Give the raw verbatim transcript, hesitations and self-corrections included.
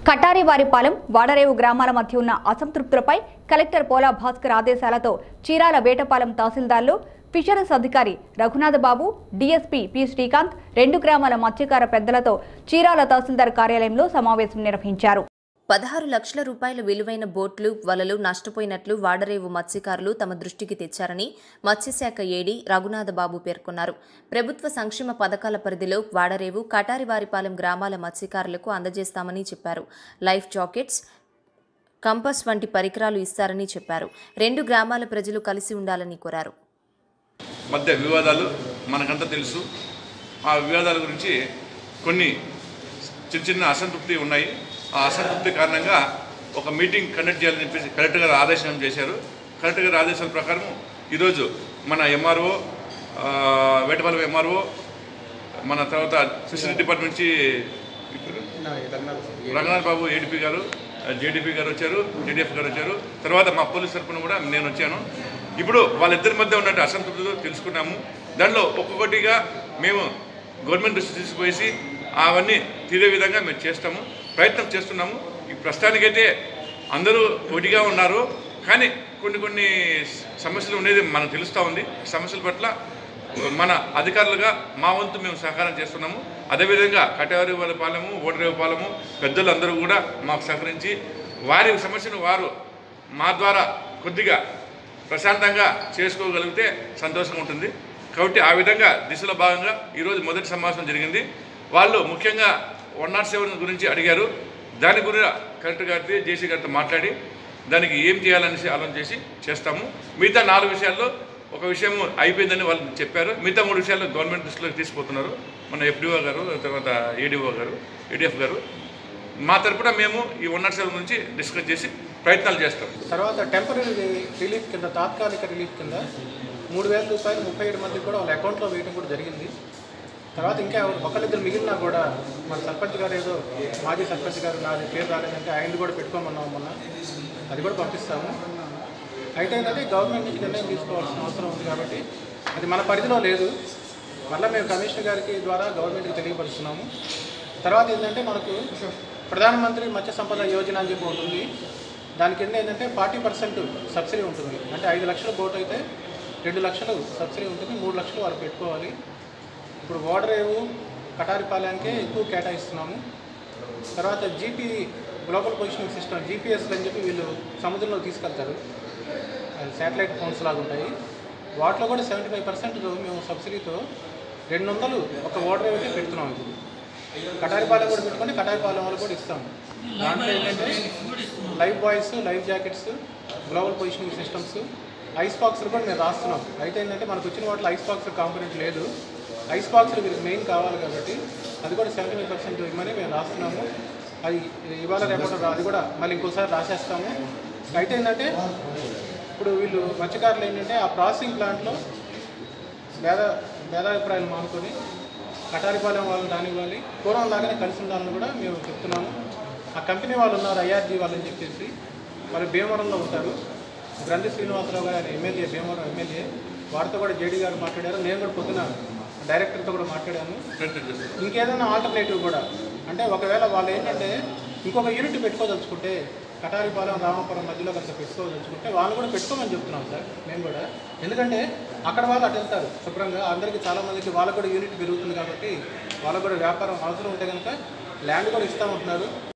కటారివారిపాలెం వాడరేవు గ్రామాల మధ్య ఉన్న అసంతృప్తులపై కలెక్టర్ పోలా భాస్కర్ ఆదేశాలతో చీరాల వేటపాలెం తహసీల్దార్లు ఫిషరీస్ అధికారి రఘునాథబాబు, డీఎస్పీ పి శ్రీకాంత్ రెండు గ్రామాల మత్స్యకార పెద్దలతో చీరాల తహసీల్దార్ కార్యాలయంలో సమావేశం నిర్వహించారు. పదహారు లక్షల రూపాయల విలువైన బోట్లు, వలలు నష్టపోయినట్లు వాడరేవు మత్స్యకారులు తమ దృష్టికి తెచ్చారని మత్స్యశాఖ ఏడీ రఘునాథబాబు పేర్కొన్నారు. ప్రభుత్వ సంక్షేమ పథకాల పరిధిలో వాడరేవు, కటారివారిపాలెం గ్రామాల మత్స్యకారులకు అందజేస్తామని చెప్పారు. లైఫ్ జాకెట్స్, కంపస్ వంటి పరికరాలు ఇస్తారని చెప్పారు. రెండు గ్రామాల ప్రజలు కలిసి ఉండాలని కోరారు. మధ్య వివాదాలు మనకంతా తెలుసు. ఆ వివాదాల గురించి కొన్ని చిన్న చిన్న అసంతృప్తి ఉన్నాయి. ఆ అసంతృప్తి కారణంగా ఒక మీటింగ్ కండక్ట్ చేయాలని చెప్పేసి కలెక్టర్ గారు ఆదేశం చేశారు. కలెక్టర్ గారి ఆదేశాల ప్రకారం ఈరోజు మన ఎంఆర్ఓ, వేటపాలెం ఎంఆర్ఓ, మన తర్వాత ఫిషరీస్ డిపార్ట్మెంట్ నుంచి రఘునాథ్ బాబు ఏడీపీ గారు, జేడీపీ గారు వచ్చారు, జేడీఎఫ్ గారు వచ్చారు. తర్వాత మా పోలీస్ తరఫున కూడా నేను వచ్చాను. ఇప్పుడు వాళ్ళిద్దరి మధ్య ఉన్నట్టు అసంతృప్తితో తెలుసుకున్నాము. దాంట్లో ఒక్కొక్కటిగా మేము గవర్నమెంట్ దృష్టి తీసుకుపోయేసి అవన్నీ తీరే విధంగా మేము చేస్తాము, ప్రయత్నం చేస్తున్నాము. ఈ ప్రస్తుతానికైతే అందరూ పోటీగా ఉన్నారు, కానీ కొన్ని కొన్ని సమస్యలు ఉండేది మనకు తెలుస్తూ ఉంది. సమస్యల పట్ల మన అధికారులుగా మా వంతు మేము సహకారం చేస్తున్నాము. అదేవిధంగా కటారివారిపాలెము, ఓడరేవుపాలెము పెద్దలు అందరూ కూడా మాకు సహకరించి వారి సమస్యను వారు మా ద్వారా కొద్దిగా ప్రశాంతంగా చేసుకోగలిగితే సంతోషంగా ఉంటుంది. కాబట్టి ఆ విధంగా దిశలో భాగంగా ఈరోజు మొదటి సమావేశం జరిగింది. వాళ్ళు ముఖ్యంగా వన్ నాట్ సెవెన్ గురించి అడిగారు. దాని గురించి కలెక్టర్ గారితో, జేసీ గారితో మాట్లాడి దానికి ఏం చేయాలనేసి ఆలోచన చేసి చేస్తాము. మిగతా నాలుగు విషయాల్లో ఒక విషయం అయిపోయిందని వాళ్ళు చెప్పారు. మిగతా మూడు విషయాల్లో గవర్నమెంట్ దృష్టిలోకి తీసుకుపోతున్నారు. మన ఎఫ్డిఓ గారు, తర్వాత ఏడీఓ గారు, ఏడీఎఫ్ గారు. మా తరపున మేము ఈ వన్ నాట్ సెవెన్ గురించి డిస్కస్ చేసి ప్రయత్నాలు చేస్తాం. తర్వాత టెంపరీ రిలీఫ్ కింద, తాత్కాలిక రిలీఫ్ కింద మూడు వేల రూపాయలు ముప్పై ఏడు మందికి కూడా వాళ్ళ అకౌంట్లో వేయడం కూడా జరిగింది. తర్వాత ఇంకా ఒకరిద్దరు మిగిలినా కూడా మన సర్పంచ్ గారు, ఏదో మాజీ సర్పంచ్ గారు నాది పేరు రాలేదంటే ఆయనది కూడా పెట్టుకోమన్నాము మొన్న, అది కూడా పంపిస్తాము. అయితే ఏంటంటే గవర్నమెంట్ నుంచి నిర్ణయం తీసుకోవాల్సిన అవసరం ఉంది కాబట్టి అది మన పరిధిలో లేదు. మళ్ళీ మేము కమిషనర్ గారికి ద్వారా గవర్నమెంట్కి తెలియపరుస్తున్నాము. తర్వాత ఏంటంటే మనకు ప్రధానమంత్రి మత్స్య సంపద యోజన అని చెప్పి ఉంటుంది. దాని కింద ఏంటంటే ఫార్టీ పర్సెంట్ సబ్సిడీ ఉంటుంది. అంటే ఐదు లక్షల బోట్ అయితే రెండు లక్షలు సబ్సిడీ ఉంటుంది, మూడు లక్షలు వాళ్ళు పెట్టుకోవాలి. ఇప్పుడు ఓడరేవు, కటారిపాలెంకే ఎక్కువ కేటాయిస్తున్నాము. తర్వాత GP global positioning system, GPS అని చెప్పి వీళ్ళు సముద్రంలో తీసుకెళ్తారు, శాటిలైట్ ఫోన్స్ లాగా ఉంటాయి. వాటిలో కూడా సెవెంటీ ఫైవ్ పర్సెంట్ మేము సబ్సిడీతో రెండు వందలు ఒక ఓడరేవుకే పెడుతున్నాం. ఇప్పుడు కటారిపాలెం కూడా పెట్టుకొని కటారిపాలెం వాళ్ళు కూడా ఇస్తాము. దాంట్లో ఏంటంటే life buoys, life jackets, global positioning systems, ice బాక్సులు కూడా మేము రాస్తున్నాం. అయితే ఏంటంటే మనకు వచ్చిన వాటిలో ఐస్ బాక్స్ కాంపోనెంట్ లేదు. ఐస్ బాక్సులు వీరికి మెయిన్ కావాలి కాబట్టి అది కూడా సెవెంటీ ఫైవ్ పర్సెంట్ ఇవ్వమని మేము రాస్తున్నాము. అది ఇవాళ రేపటి అది కూడా మళ్ళీ ఇంకోసారి రాసేస్తాము. అయితే ఏంటంటే ఇప్పుడు వీళ్ళు మత్స్యకారులు ఏంటంటే ఆ ప్రాసెసింగ్ ప్లాంట్లో భేద భేదాభిప్రాయాలు మానుకొని కటారిపాలెం వాళ్ళని దానివ్వాలి, పూర్వం లాగానే కలిసి ఉండాలని కూడా మేము చెప్తున్నాము. ఆ కంపెనీ వాళ్ళు ఉన్నారు, ఐఆర్జీ వాళ్ళని చెప్పేసి, వాళ్ళు భీమవరంలో ఉంటారు. గ్రంథి శ్రీనివాసరావు గారు ఎమ్మెల్యే, భీమవరం ఎమ్మెల్యే, వారితో కూడా జేడీ గారు మాట్లాడారు. నేను కూడా పొద్దున డైరెక్టర్తో కూడా మాట్లాడాను. ఇంకేదైనా ఆల్టర్నేటివ్ కూడా అంటే ఒకవేళ వాళ్ళు ఏంటంటే ఇంకొక యూనిట్ పెట్టుకోదలుచుకుంటే కటారిపాలెం, రామాపురం మధ్యలో కనుక పెట్టుకోదలుచుకుంటే వాళ్ళు కూడా పెట్టుకోమని చెప్తున్నాం సార్ మేము కూడా. ఎందుకంటే అక్కడ వాళ్ళు అటు వెళ్తారు శుభ్రంగా, అందరికీ చాలామందికి వాళ్ళకు కూడా యూనిట్ పెరుగుతుంది కాబట్టి వాళ్ళకు కూడా వ్యాపారం అవసరం ఉంటే కనుక ల్యాండ్ కూడా ఇస్తామంటున్నారు.